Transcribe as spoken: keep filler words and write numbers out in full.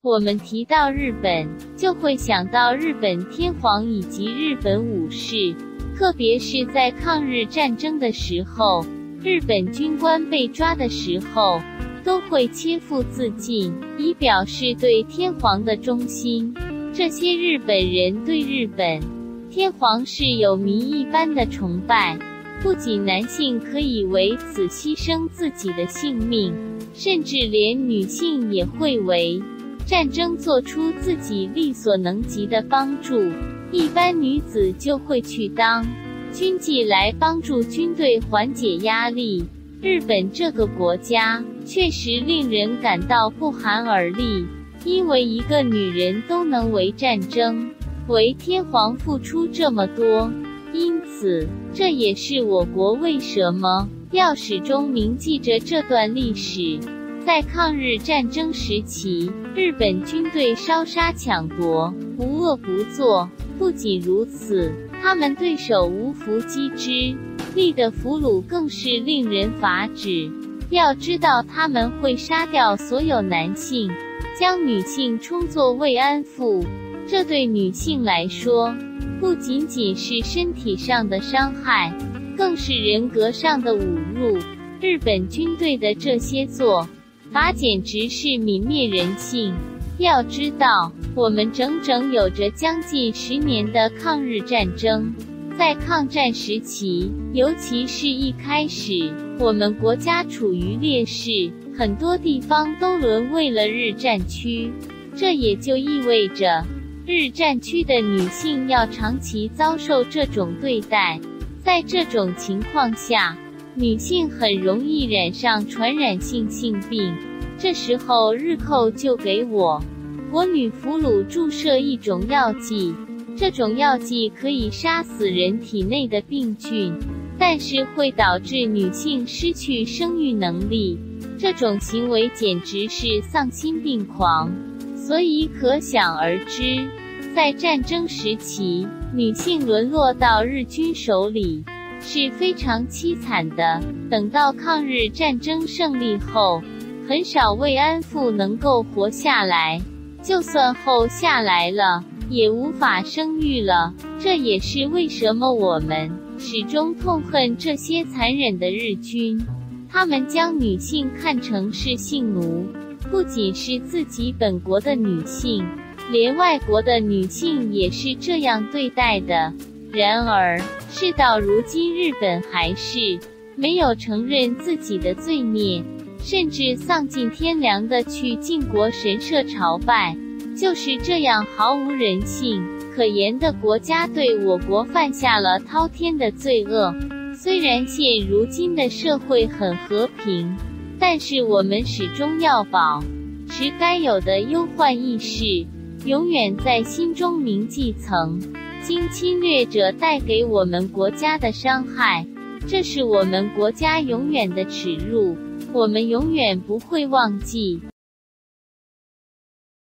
我们提到日本，就会想到日本天皇以及日本武士，特别是在抗日战争的时候，日本军官被抓的时候，都会切腹自尽，以表示对天皇的忠心。这些日本人对日本天皇是有迷一般的崇拜，不仅男性可以为此牺牲自己的性命，甚至连女性也会为战争做出自己力所能及的帮助。一般女子就会去当军妓来帮助军队缓解压力。日本这个国家确实令人感到不寒而栗，因为一个女人都能为战争、为天皇付出这么多。因此，这也是我国为什么要始终铭记着这段历史。在抗日战争时期，日本军队烧杀抢夺，无恶不作。不仅如此，他们对手无缚鸡之力的俘虏更是令人发指。要知道，他们会杀掉所有男性，将女性充作慰安妇。这对女性来说，不仅仅是身体上的伤害，更是人格上的侮辱。日本军队的这些做法简直是泯灭人性。要知道，我们整整有着将近十年的抗日战争。在抗战时期，尤其是一开始，我们国家处于劣势，很多地方都沦为了日战区。这也就意味着，日战区的女性要长期遭受这种对待。在这种情况下，女性很容易染上传染性性病。这时候日寇就给我国女俘虏注射一种药剂，这种药剂可以杀死人体内的病菌，但是会导致女性失去生育能力。这种行为简直是丧心病狂。所以可想而知，在战争时期，女性沦落到日军手里是非常凄惨的。等到抗日战争胜利后，很少慰安妇能够活下来，就算后下来了，也无法生育了。这也是为什么我们始终痛恨这些残忍的日军。他们将女性看成是性奴，不仅是自己本国的女性，连外国的女性也是这样对待的。然而，事到如今，日本还是没有承认自己的罪孽，甚至丧尽天良地去靖国神社朝拜。就是这样毫无人性可言的国家，对我国犯下了滔天的罪恶。虽然现如今的社会很和平，但是我们始终要保持该有的忧患意识，永远在心中铭记曾经侵略者带给我们国家的伤害。这是我们国家永远的耻辱，我们永远不会忘记。